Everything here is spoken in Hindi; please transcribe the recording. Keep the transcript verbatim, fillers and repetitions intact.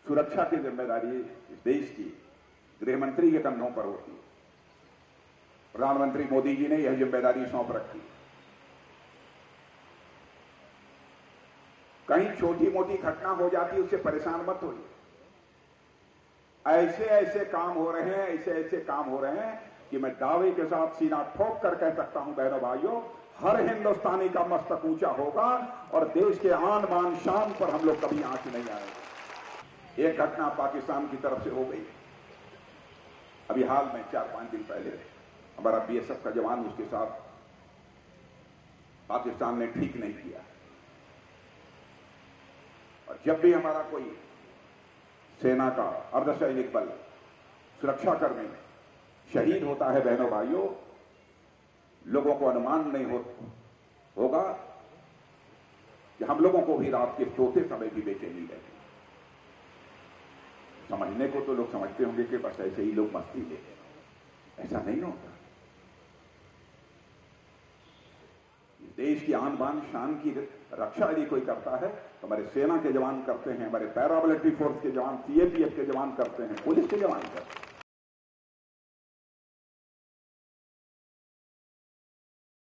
सुरक्षा की जिम्मेदारी इस देश की गृह मंत्री के कंधों पर होती है। प्रधानमंत्री मोदी जी ने यह जिम्मेदारी सौंप रखी। कहीं छोटी मोटी घटना हो जाती, उससे परेशान मत होइए। ऐसे ऐसे काम हो रहे हैं, ऐसे ऐसे काम हो रहे हैं कि मैं दावे के साथ सीना ठोक कर कह सकता हूं, बहनों भाइयों, हर हिंदुस्तानी का मस्तक ऊंचा होगा और देश के आन बान शान पर हम लोग कभी आंच नहीं आएंगे। एक घटना पाकिस्तान की तरफ से हो गई अभी हाल में, चार पांच दिन पहले हमारा बीएसएफ का जवान, उसके साथ पाकिस्तान ने ठीक नहीं किया। और जब भी हमारा कोई सेना का अर्धसैनिक बल, सुरक्षा कर्मी शहीद होता है, बहनों भाइयों, लोगों को अनुमान नहीं हो, होगा कि हम लोगों को भी रात के सोते समय भी बेचैनी रहती। समझने को तो लोग समझते होंगे कि बस ऐसे ही लोग मस्ती लेते हैं, ऐसा नहीं होता। देश की आन बान शान की रक्षा यदि कोई करता है तो हमारे सेना के जवान करते हैं, हमारे पैरामिलिट्री फोर्स के जवान, सीएपीएफ के जवान करते हैं, पुलिस के जवान करते हैं।